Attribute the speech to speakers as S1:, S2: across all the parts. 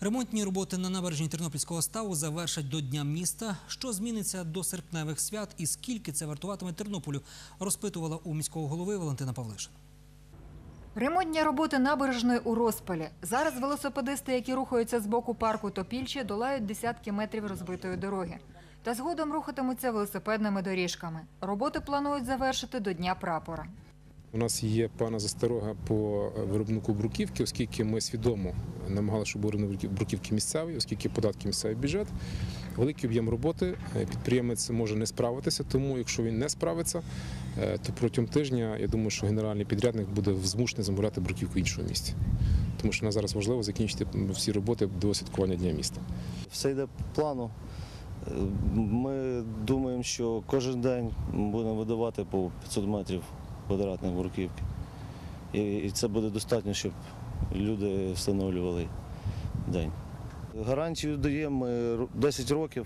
S1: Ремонтні роботи на набережній Тернопільського ставу завершать до Дня міста. Що зміниться до серпневих свят і скільки це вартуватиме Тернополю, розпитувала у міського голови Валентина Павлишина.
S2: Ремонтні роботи набережної у розпалі. Зараз велосипедисти, які рухаються з боку парку Топільче, долають десятки метрів розбитої дороги. Та згодом рухатимуться велосипедними доріжками. Роботи планують завершити до Дня прапора.
S3: У нас є певна засторога по виробнику бруківки, оскільки ми свідомо намагалися, щоб виробник бруківки місцевий, оскільки податки місцевий бюджет. Великий об'єм роботи, підприємець може не справитися, тому якщо він не справиться, то протягом тижня, я думаю, що генеральний підрядник буде змушений замовляти бруківку в іншому місці. Тому що нам зараз важливо закінчити всі роботи до святкування Дня міста.
S4: Все йде по плану. Ми думаємо, що кожен день будемо видавати по 500 метрів квадратних бруківки. І це буде достатньо, щоб люди встановлювали день. Гарантію даємо 10 років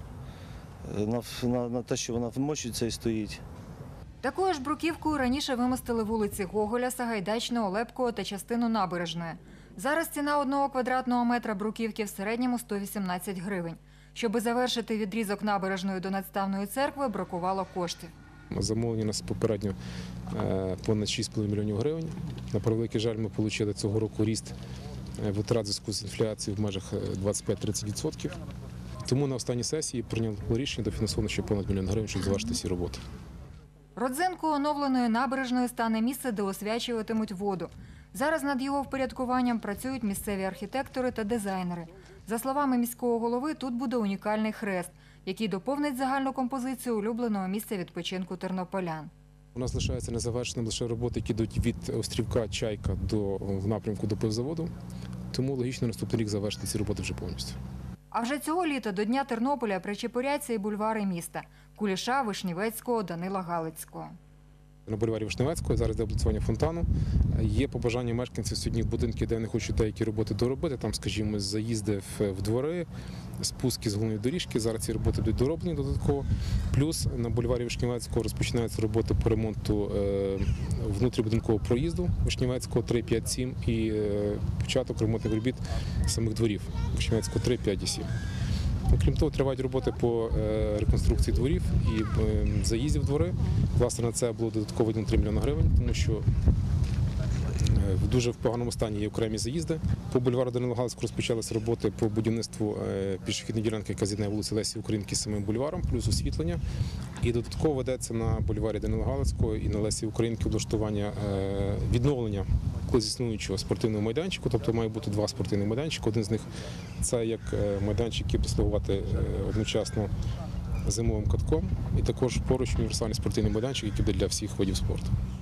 S4: на те, що вона вмощується і стоїть.
S2: Такою ж бруківкою раніше вимостили вулиці Гоголя, Сагайдачного, Лепкого та частину набережної. Зараз ціна 1 квадратного метра бруківки в середньому 118 гривень. Щоби завершити відрізок набережної до Надставної церкви, бракувало коштів.
S3: Замовлення у нас попередньо понад 6,5 мільйонів гривень. На превеликий жаль, ми отримали цього року ріст витрат в зв'язку з інфляцією в межах 25-30%. Тому на останній сесії прийняли рішення дофінансовано ще понад 1 мільйон гривень, щоб завершити ці роботи.
S2: Родзинкою оновленої набережної стане місце, де освячуватимуть воду. Зараз над його впорядкуванням працюють місцеві архітектори та дизайнери. За словами міського голови, тут буде унікальний хрест, який доповнить загальну композицію улюбленого місця відпочинку тернополян.
S3: У нас лишаються незавершеними лише роботи, які йдуть від острівка Чайка в напрямку до пивзаводу. Тому логічно наступний рік завершити ці роботи вже повністю.
S2: А вже цього літа до Дня Тернополя причепуряться і бульвари міста – Куліша, Вишнівецького, Данила Галицького.
S3: На бульварі Вишневецького зараз йде облицювання фонтану. Є побажання мешканців сьогодні будинків, де вони хочуть деякі роботи доробити. Там, скажімо, заїзди в двори, спуски з головної доріжки. Зараз ці роботи будуть дороблені додатково. Плюс на бульварі Вишневецького розпочинаються роботи по ремонту внутрібудинкового проїзду Вишневецького 3, 5, 7 і початок ремонтних робіт самих дворів Вишневецького 3, 5 і 7. Окрім того, тривають роботи по реконструкції дворів і заїздів в двори. Власне, на це було додатково 3 мільйони гривень, тому що в дуже поганому стані є окремі заїзди. По бульвару Данила Галицького розпочалися роботи по будівництву пішохідної ділянки, яка з'єднає вулиці Лесі Українки з самим бульваром, плюс освітлення. І додатково ведеться на бульварі Данила Галицького і на Лесі Українки облаштування відновлення існуючого спортивного майданчику, тобто має бути 2 спортивних майданчики. Один з них – це як майданчик, який буде слугувати одночасно зимовим катком, і також поруч універсальний спортивний майданчик, який буде для всіх видів спорту.